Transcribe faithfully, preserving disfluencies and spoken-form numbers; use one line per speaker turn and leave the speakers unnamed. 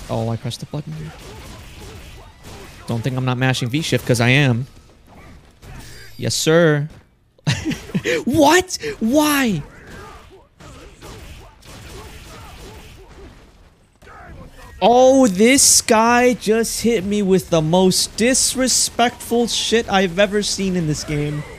Oh, I pressed the button. Don't think I'm not mashing V-shift, because I am. Yes, sir. What? Why? Oh, this guy just hit me with the most disrespectful shit I've ever seen in this game.